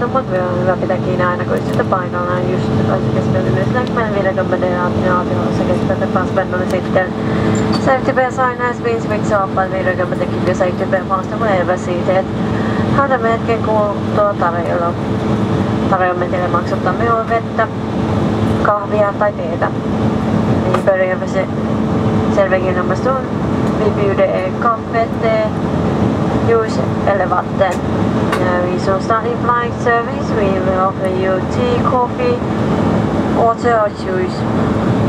mutta hyvä pitää kiinni aina kun sitä paikallaan just asiakaspäivänä läkmän viidakammadenaatioissa keskustelupääspäivänä sitten safety signas finns mycket avfall viidakammadekin safety fasta kun ei siitä häntä hetken kun tarjoamme teille maksuttaa minulle vettä, kahvia tai teetä. Vi börjar med serveringen nummer stund. Vi bjuder kaffe, te, juice eller vatten. Vi som starting flight service, we will offer you tea, coffee, water or juice.